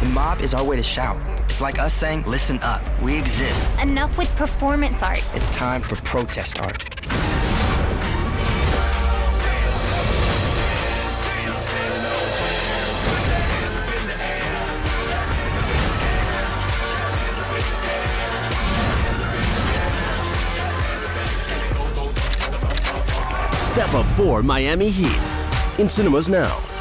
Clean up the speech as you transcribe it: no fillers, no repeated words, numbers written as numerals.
The mob is our way to shout. It's like us saying, listen up, we exist. Enough with performance art. It's time for protest art. Step Up 4 Miami Heat in cinemas now.